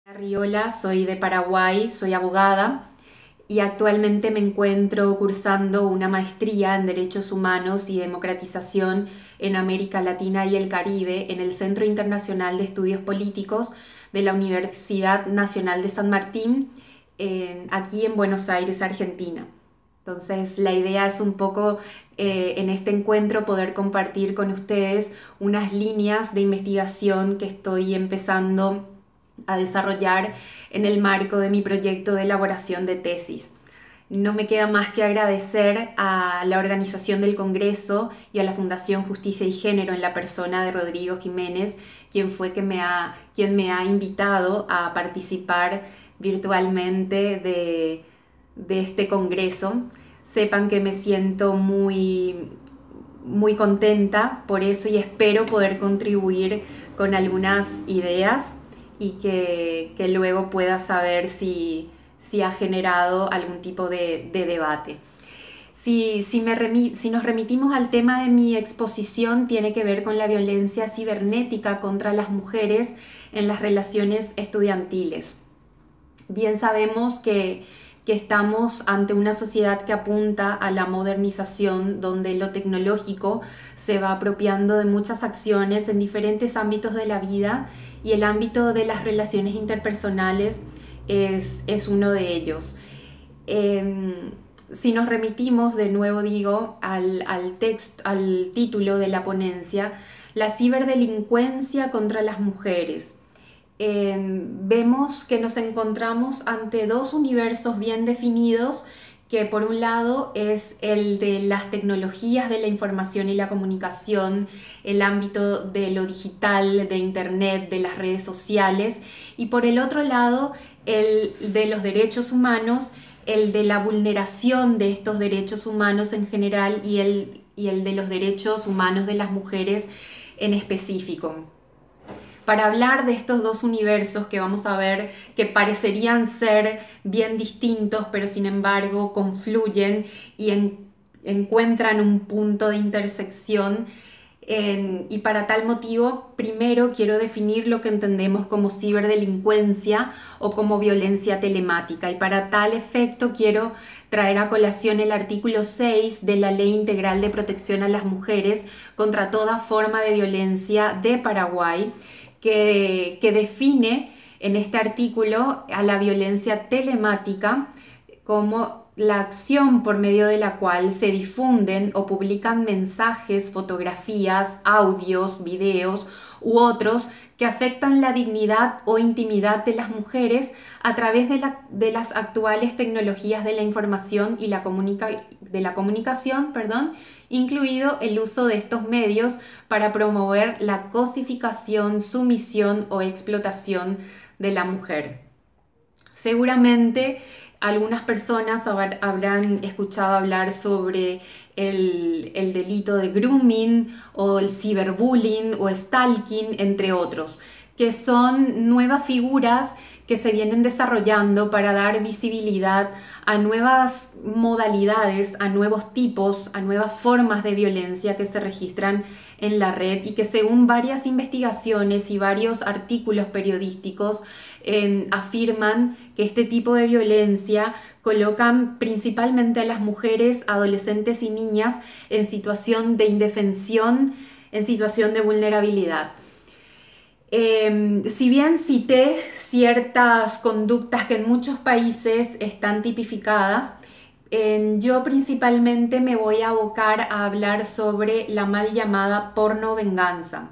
Riola, soy de Paraguay, soy abogada y actualmente me encuentro cursando una maestría en Derechos Humanos y Democratización en América Latina y el Caribe en el Centro Internacional de Estudios Políticos de la Universidad Nacional de San Martín, aquí en Buenos Aires, Argentina. Entonces, la idea es un poco en este encuentro poder compartir con ustedes unas líneas de investigación que estoy empezando a desarrollar en el marco de mi proyecto de elaboración de tesis. No me queda más que agradecer a la organización del Congreso y a la Fundación Justicia y Género en la persona de Rodrigo Jiménez, quien me ha invitado a participar virtualmente de este Congreso. Sepan que me siento muy contenta por eso y espero poder contribuir con algunas ideas y que luego pueda saber si ha generado algún tipo de debate. Si nos remitimos al tema de mi exposición, tiene que ver con la violencia cibernética contra las mujeres en las relaciones estudiantiles. Bien sabemos que estamos ante una sociedad que apunta a la modernización, donde lo tecnológico se va apropiando de muchas acciones en diferentes ámbitos de la vida y el ámbito de las relaciones interpersonales es uno de ellos. Si nos remitimos, de nuevo digo, al título de la ponencia, la ciberdelincuencia contra las mujeres. Vemos que nos encontramos ante dos universos bien definidos, que por un lado es el de las tecnologías de la información y la comunicación, el ámbito de lo digital, de internet, de las redes sociales, y por el otro lado el de los derechos humanos, el de la vulneración de estos derechos humanos en general y el de los derechos humanos de las mujeres en específico. Para hablar de estos dos universos que vamos a ver que parecerían ser bien distintos, pero sin embargo confluyen y encuentran un punto de intersección, y para tal motivo, primero quiero definir lo que entendemos como ciberdelincuencia o como violencia telemática, y para tal efecto quiero traer a colación el artículo 6 de la Ley Integral de Protección a las Mujeres contra toda forma de violencia de Paraguay, que define en este artículo a la violencia telemática como la acción por medio de la cual se difunden o publican mensajes, fotografías, audios, videos u otros que afectan la dignidad o intimidad de las mujeres a través de las actuales tecnologías de la información y de la comunicación, incluido el uso de estos medios para promover la cosificación, sumisión o explotación de la mujer. Seguramente algunas personas habrán escuchado hablar sobre el delito de grooming o el ciberbullying o stalking, entre otros, que son nuevas figuras que se vienen desarrollando para dar visibilidad a nuevas modalidades, a nuevos tipos, a nuevas formas de violencia que se registran en la red y que, según varias investigaciones y varios artículos periodísticos, afirman que este tipo de violencia colocan principalmente a las mujeres, adolescentes y niñas en situación de indefensión, en situación de vulnerabilidad. Si bien cité ciertas conductas que en muchos países están tipificadas, yo principalmente me voy a abocar a hablar sobre la mal llamada pornovenganza.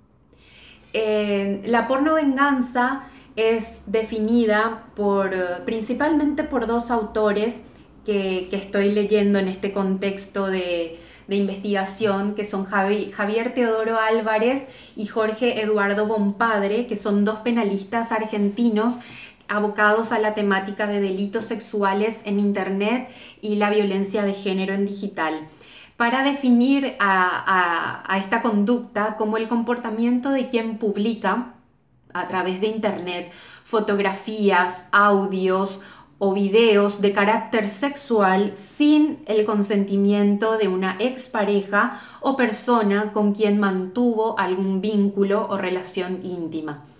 La pornovenganza es definida principalmente por dos autores que estoy leyendo en este contexto de investigación, que son Javier Teodoro Álvarez y Jorge Eduardo Bompadre, que son dos penalistas argentinos abocados a la temática de delitos sexuales en Internet y la violencia de género en digital, para definir a esta conducta como el comportamiento de quien publica a través de Internet fotografías, audios o videos de carácter sexual sin el consentimiento de una expareja o persona con quien mantuvo algún vínculo o relación íntima.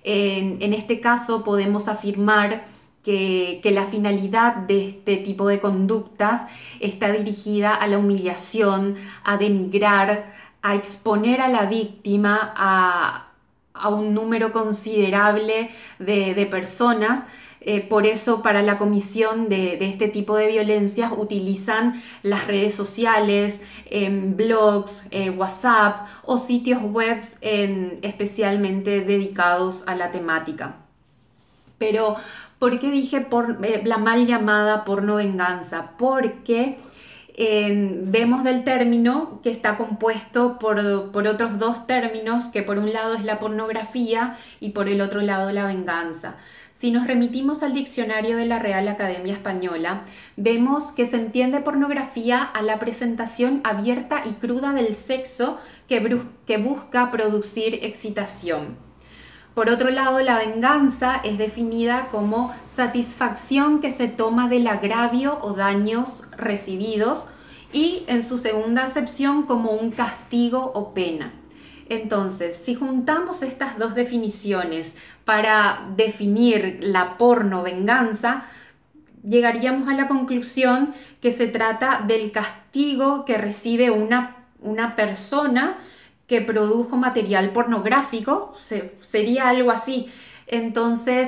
En este caso podemos afirmar que la finalidad de este tipo de conductas está dirigida a la humillación, a denigrar, a exponer a la víctima a un número considerable de personas. Por eso, para la comisión de este tipo de violencias utilizan las redes sociales, blogs, WhatsApp o sitios web especialmente dedicados a la temática. Pero, ¿por qué dije la mal llamada porno venganza? Porque vemos del término que está compuesto por otros dos términos, que por un lado es la pornografía y por el otro lado la venganza. Si nos remitimos al diccionario de la Real Academia Española, vemos que se entiende pornografía a la presentación abierta y cruda del sexo que busca producir excitación. Por otro lado, la venganza es definida como satisfacción que se toma del agravio o daños recibidos y en su segunda acepción como un castigo o pena. Entonces, si juntamos estas dos definiciones para definir la porno venganza, llegaríamos a la conclusión que se trata del castigo que recibe una persona que produjo material pornográfico, sería algo así. Entonces,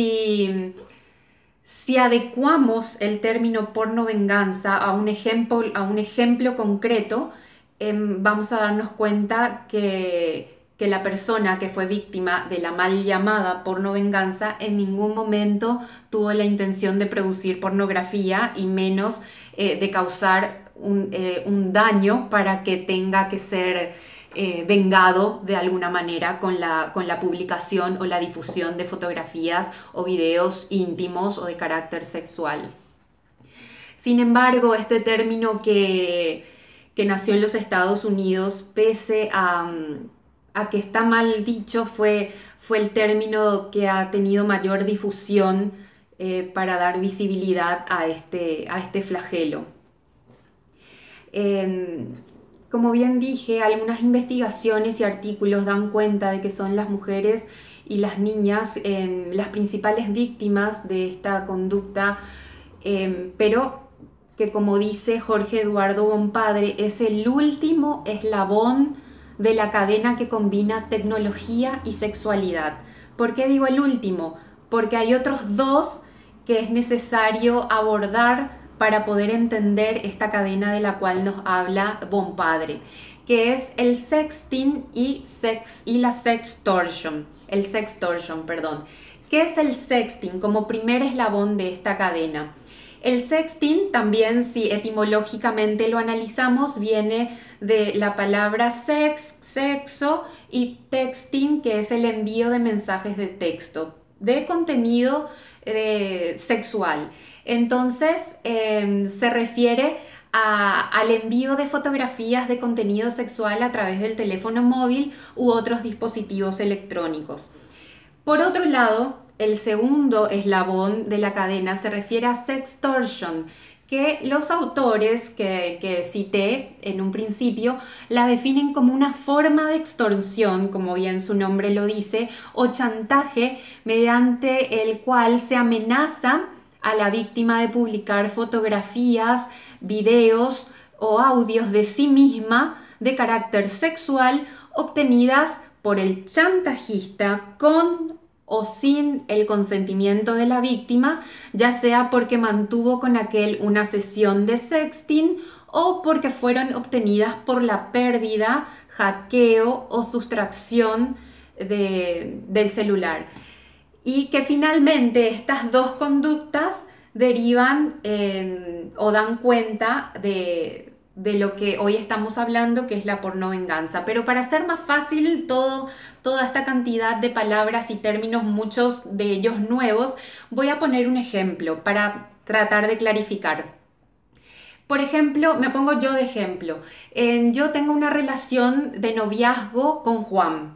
si adecuamos el término porno venganza a un ejemplo concreto, vamos a darnos cuenta que la persona que fue víctima de la mal llamada porno venganza en ningún momento tuvo la intención de producir pornografía y menos de causar un daño para que tenga que ser vengado de alguna manera con la publicación o la difusión de fotografías o videos íntimos o de carácter sexual. Sin embargo, este término que nació en los Estados Unidos, pese a que está mal dicho, fue el término que ha tenido mayor difusión para dar visibilidad a este flagelo. Como bien dije, algunas investigaciones y artículos dan cuenta de que son las mujeres y las niñas las principales víctimas de esta conducta, pero que, como dice Jorge Eduardo Bompadre, es el último eslabón de la cadena que combina tecnología y sexualidad. ¿Por qué digo el último? Porque hay otros dos que es necesario abordar para poder entender esta cadena de la cual nos habla Bompadre, que es el sexting y la sextortion. El sextortion, perdón. ¿Qué es el sexting como primer eslabón de esta cadena? El sexting también, si etimológicamente lo analizamos, viene de la palabra sex, sexo, y texting, que es el envío de mensajes de texto, de contenido sexual. Entonces, se refiere al envío de fotografías de contenido sexual a través del teléfono móvil u otros dispositivos electrónicos. Por otro lado, el segundo eslabón de la cadena se refiere a sextortion, que los autores que cité en un principio la definen como una forma de extorsión, como bien su nombre lo dice, o chantaje mediante el cual se amenaza a la víctima de publicar fotografías, videos o audios de sí misma de carácter sexual obtenidas por el chantajista con o sin el consentimiento de la víctima, ya sea porque mantuvo con aquel una sesión de sexting o porque fueron obtenidas por la pérdida, hackeo o sustracción del celular. Y que finalmente estas dos conductas derivan o dan cuenta de lo que hoy estamos hablando, que es la pornovenganza. Pero para hacer más fácil toda esta cantidad de palabras y términos, muchos de ellos nuevos, voy a poner un ejemplo para tratar de clarificar. Por ejemplo, me pongo yo de ejemplo. Yo tengo una relación de noviazgo con Juan.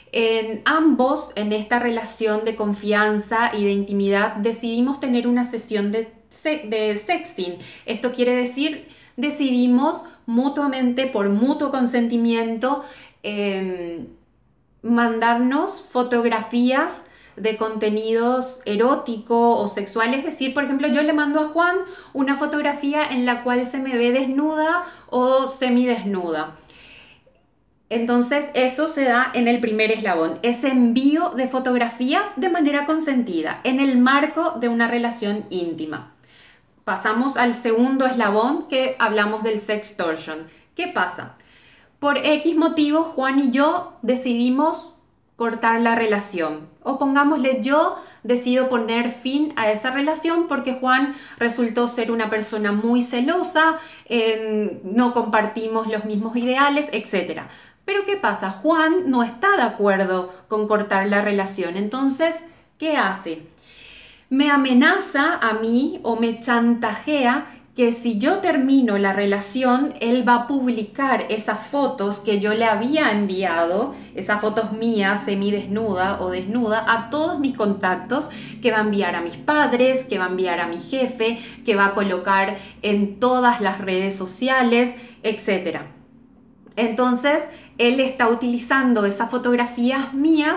Ambos, en esta relación de confianza y de intimidad, decidimos tener una sesión de sexting. Esto quiere decir, decidimos mutuamente, por mutuo consentimiento, mandarnos fotografías de contenidos erótico o sexual. Es decir, por ejemplo, yo le mando a Juan una fotografía en la cual se me ve desnuda o semidesnuda. Entonces eso se da en el primer eslabón, ese envío de fotografías de manera consentida, en el marco de una relación íntima. Pasamos al segundo eslabón, que hablamos del sextortion. ¿Qué pasa? Por X motivo, Juan y yo decidimos cortar la relación. O pongámosle, yo decido poner fin a esa relación porque Juan resultó ser una persona muy celosa, no compartimos los mismos ideales, etc. Pero ¿qué pasa? Juan no está de acuerdo con cortar la relación. Entonces, ¿qué hace? Me amenaza a mí o me chantajea que si yo termino la relación, él va a publicar esas fotos que yo le había enviado, esas fotos mías semidesnuda o desnuda, a todos mis contactos, que va a enviar a mis padres, que va a enviar a mi jefe, que va a colocar en todas las redes sociales, etc. Entonces, él está utilizando esas fotografías mías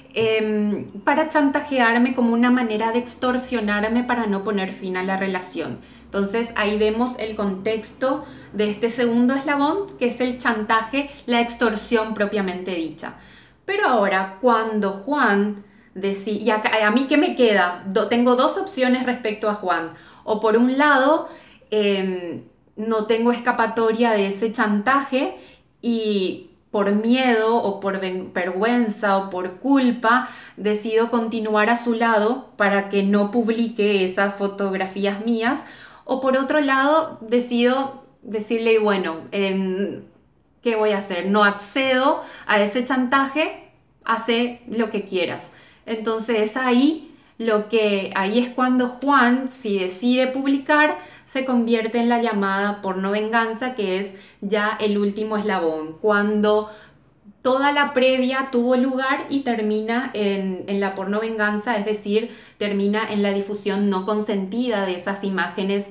para chantajearme, como una manera de extorsionarme para no poner fin a la relación. Entonces ahí vemos el contexto de este segundo eslabón, que es el chantaje, la extorsión propiamente dicha. Pero ahora, cuando Juan decide, y a mí ¿qué me queda? Tengo dos opciones respecto a Juan. O por un lado, no tengo escapatoria de ese chantaje y por miedo o por vergüenza o por culpa, decido continuar a su lado para que no publique esas fotografías mías. O por otro lado, decido decirle, bueno, ¿qué voy a hacer? No accedo a ese chantaje, hace lo que quieras. Entonces ahí es cuando Juan, si decide publicar, se convierte en la llamada pornovenganza, que es ya el último eslabón, cuando toda la previa tuvo lugar y termina en la pornovenganza, es decir, termina en la difusión no consentida de esas imágenes,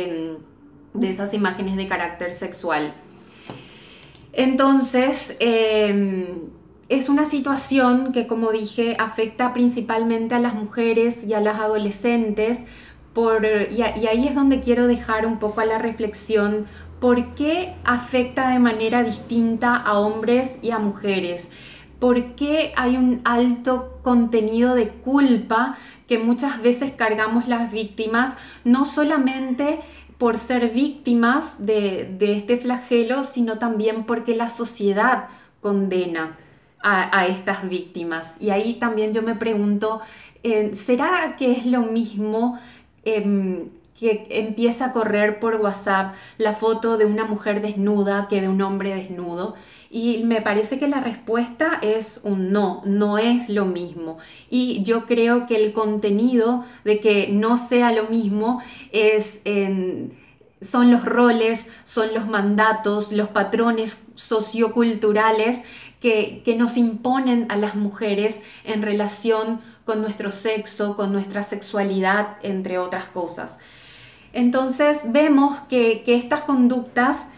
de carácter sexual. Entonces, es una situación que, como dije, afecta principalmente a las mujeres y a las adolescentes, y ahí es donde quiero dejar un poco a la reflexión por qué afecta de manera distinta a hombres y a mujeres. ¿Por qué hay un alto contenido de culpa que muchas veces cargamos las víctimas, no solamente por ser víctimas de este flagelo, sino también porque la sociedad condena a estas víctimas? Y ahí también yo me pregunto, ¿será que es lo mismo que empieza a correr por WhatsApp la foto de una mujer desnuda que de un hombre desnudo? Y me parece que la respuesta es un no, no es lo mismo. Y yo creo que el contenido de que no sea lo mismo son los roles, son los mandatos, los patrones socioculturales que nos imponen a las mujeres en relación con nuestro sexo, con nuestra sexualidad, entre otras cosas. Entonces vemos que estas conductas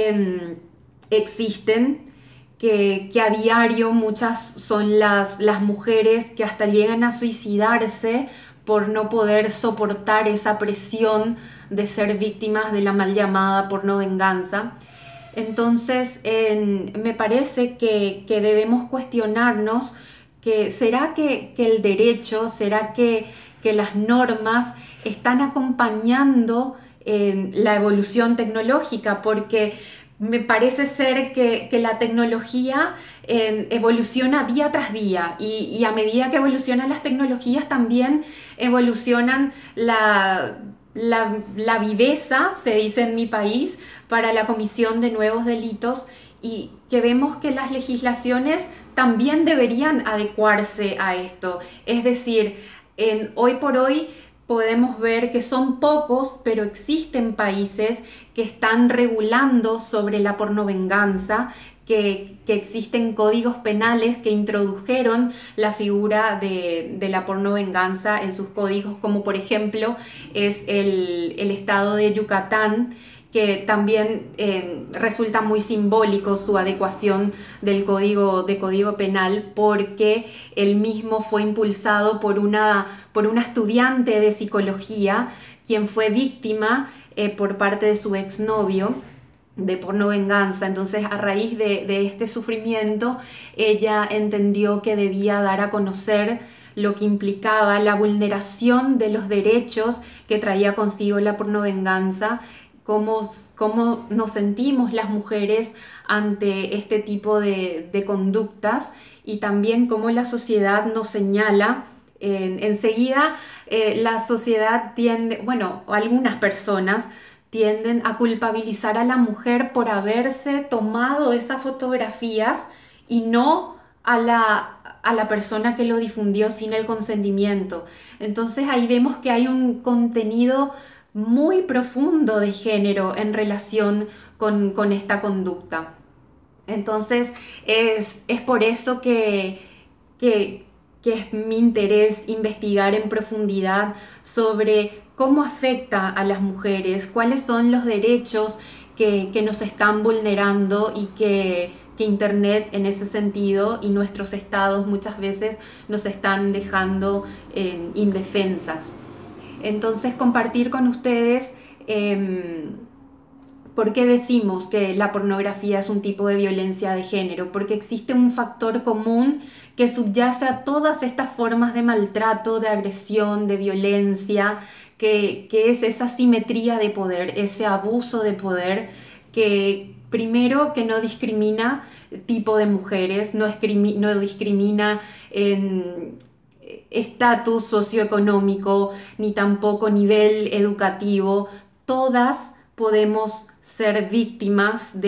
existen, que a diario muchas son las mujeres que hasta llegan a suicidarse por no poder soportar esa presión de ser víctimas de la mal llamada pornovenganza. Entonces me parece que debemos cuestionarnos que ¿será que el derecho, será que las normas están acompañando la evolución tecnológica? Porque me parece ser que la tecnología evoluciona día tras día, y a medida que evolucionan las tecnologías también evolucionan la viveza, se dice en mi país, para la comisión de nuevos delitos, y que vemos que las legislaciones también deberían adecuarse a esto. Es decir, hoy por hoy podemos ver que son pocos, pero existen países que están regulando sobre la pornovenganza, que existen códigos penales que introdujeron la figura de la pornovenganza en sus códigos, como por ejemplo es el estado de Yucatán, que también resulta muy simbólico su adecuación del código penal, porque él mismo fue impulsado por una estudiante de psicología, quien fue víctima por parte de su exnovio de pornovenganza. Entonces, a raíz de este sufrimiento, ella entendió que debía dar a conocer lo que implicaba la vulneración de los derechos que traía consigo la pornovenganza, cómo nos sentimos las mujeres ante este tipo de conductas, y también cómo la sociedad nos señala. Enseguida la sociedad tiende, bueno, algunas personas tienden a culpabilizar a la mujer por haberse tomado esas fotografías y no a la persona que lo difundió sin el consentimiento. Entonces ahí vemos que hay un contenido muy profundo de género en relación con esta conducta. Entonces es por eso que es mi interés investigar en profundidad sobre cómo afecta a las mujeres, cuáles son los derechos que nos están vulnerando, y que Internet en ese sentido y nuestros estados muchas veces nos están dejando indefensas. Entonces, compartir con ustedes por qué decimos que la pornografía es un tipo de violencia de género, porque existe un factor común que subyace a todas estas formas de maltrato, de agresión, de violencia, que es esa simetría de poder, ese abuso de poder, que primero que no discrimina tipo de mujeres, no discrimina en estatus socioeconómico, ni tampoco nivel educativo. Todas podemos ser víctimas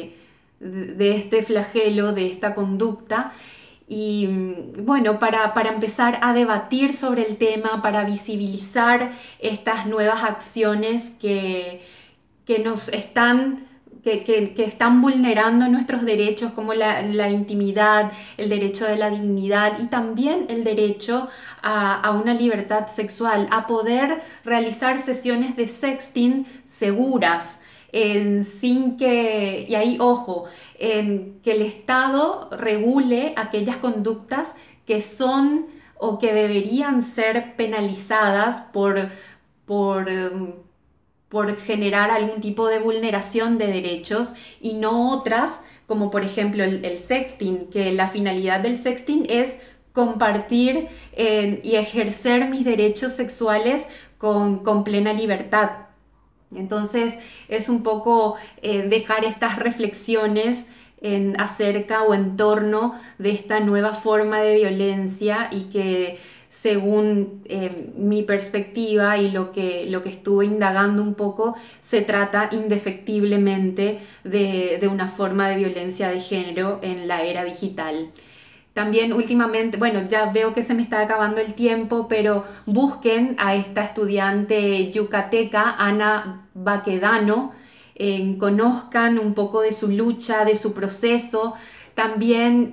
de este flagelo, de esta conducta. Y bueno, para empezar a debatir sobre el tema, para visibilizar estas nuevas acciones que nos están, que están vulnerando nuestros derechos, como la intimidad, el derecho de la dignidad, y también el derecho a una libertad sexual, a poder realizar sesiones de sexting seguras, sin que, y ahí ojo, en que el Estado regule aquellas conductas que son o que deberían ser penalizadas por, por generar algún tipo de vulneración de derechos, y no otras, como por ejemplo el sexting, que la finalidad del sexting es compartir y ejercer mis derechos sexuales con plena libertad. Entonces es un poco dejar estas reflexiones acerca o en torno de esta nueva forma de violencia, y que según mi perspectiva y lo que estuve indagando un poco, se trata indefectiblemente de una forma de violencia de género en la era digital. También últimamente, bueno, ya veo que se me está acabando el tiempo, pero busquen a esta estudiante yucateca, Ana Baquedano, conozcan un poco de su lucha, de su proceso. También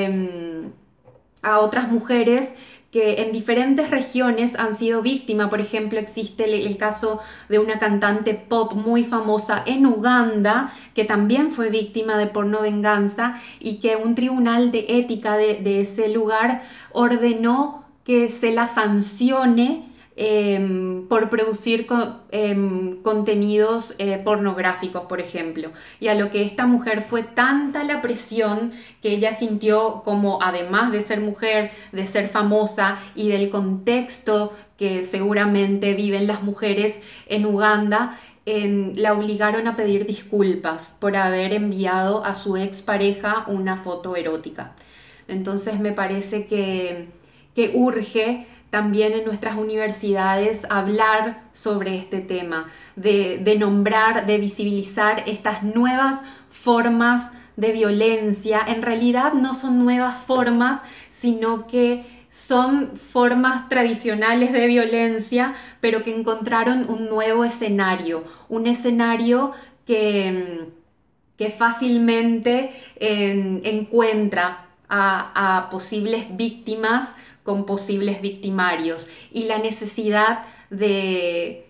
a otras mujeres que en diferentes regiones han sido víctimas. Por ejemplo, existe el caso de una cantante pop muy famosa en Uganda, que también fue víctima de pornovenganza, y que un tribunal de ética de ese lugar ordenó que se la sancione por producir contenidos pornográficos, por ejemplo. Y a lo que esta mujer fue tanta la presión que ella sintió, como además de ser mujer, de ser famosa y del contexto que seguramente viven las mujeres en Uganda, la obligaron a pedir disculpas por haber enviado a su expareja una foto erótica. Entonces me parece que urge también en nuestras universidades hablar sobre este tema, de nombrar, de visibilizar estas nuevas formas de violencia. En realidad no son nuevas formas, sino que son formas tradicionales de violencia, pero que encontraron un nuevo escenario, un escenario que fácilmente encuentra a posibles víctimas con posibles victimarios, y la necesidad de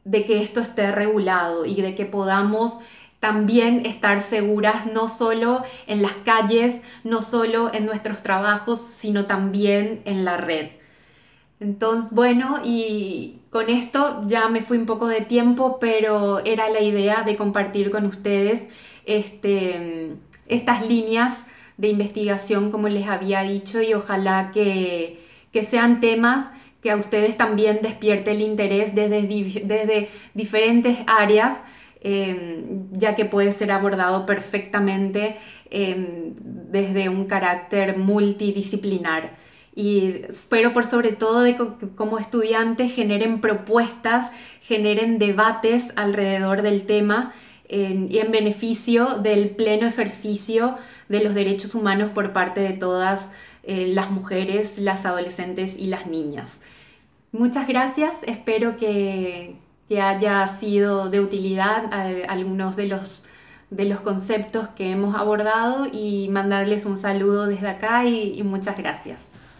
de que esto esté regulado y de que podamos también estar seguras no solo en las calles, no solo en nuestros trabajos, sino también en la red. Entonces, bueno, y con esto ya me fui un poco de tiempo, pero era la idea de compartir con ustedes estas líneas de investigación, como les había dicho, y ojalá que sean temas que a ustedes también despierte el interés desde diferentes áreas, ya que puede ser abordado perfectamente desde un carácter multidisciplinar. Y espero por sobre todo de que como estudiantes generen propuestas, generen debates alrededor del tema y en beneficio del pleno ejercicio de los derechos humanos por parte de todas las mujeres, las adolescentes y las niñas. Muchas gracias, espero que haya sido de utilidad algunos de los conceptos que hemos abordado y mandarles un saludo desde acá y muchas gracias.